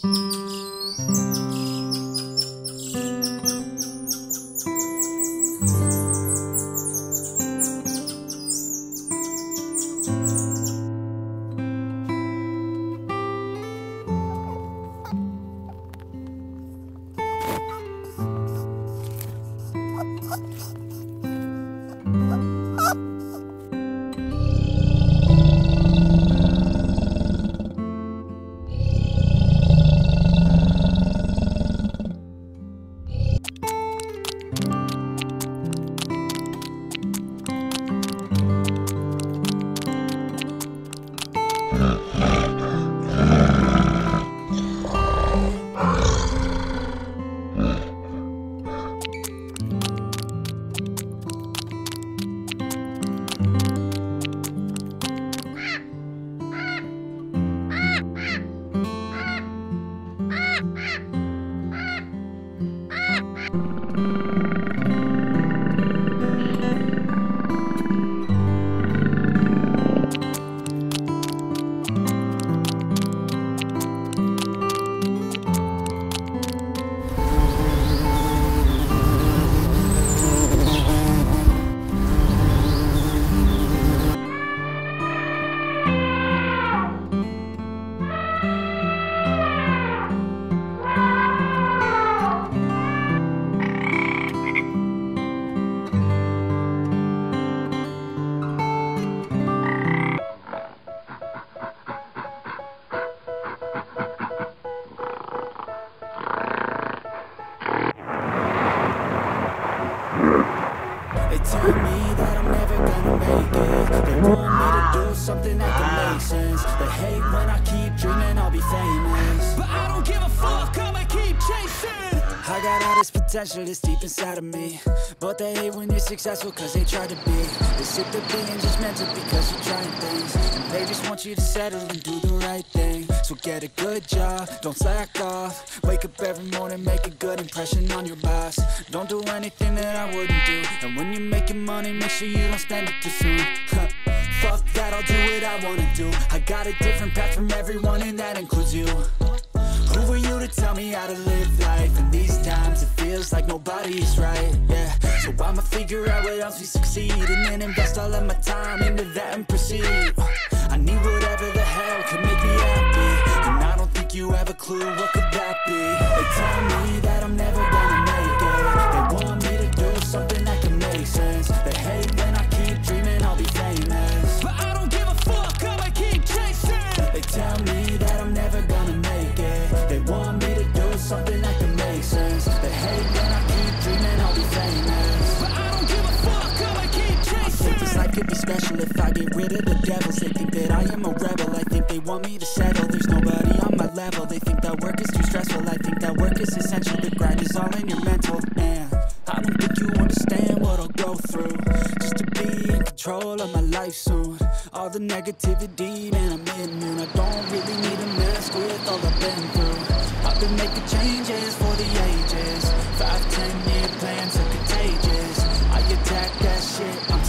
tell me that I'm never gonna make it. They want me to do something that can make sense. They hate when I keep dreaming I'll be famous, but I don't give a fuck, I'ma keep chasing. I got all this potential that's deep inside of me, but they hate when you're successful cause they try to be. They sit there being judgmental because you're trying things, and they just want you to settle and do the right thing. So get a good job, don't slack off. Wake up every morning, make a good impression on your boss. Don't do anything that I wouldn't do, and when you're making money, make sure you don't spend it too soon. Fuck that, I'll do what I wanna do. I got a different path from everyone, and that includes you. Who are you to tell me how to live life? In these times it feels like nobody is right, yeah. So I'ma figure out what else we succeed, and then invest all of my time into that and proceed. I need whatever the hell could make me happy, and I don't think you have a clue what could that be. They tell me that I'm never gonna make it. They want me to do something that can make sense. They hate when I keep dreaming I'll be famous, but I don't give a fuck, I'ma keep chasing. They tell me that I'm never gonna make it. They want me to do something that can make sense. They hate when I keep dreaming I'll be famous, but I don't give a fuck, I'ma keep chasing. I think this life could be special if I get rid of the devils. They think that I am a rebel, I think they want me to settle. There's nobody on my level, they think that work is too stressful. I think that work is essential, the grind is all in your mental. And I don't think you understand what I'll go through just to be in control of my life soon. All the negativity, man, I'm immune. I don't really need to mess with all I've been through. I've been making changes for the ages. 5-10 year plans are contagious. I attack that shit, I'm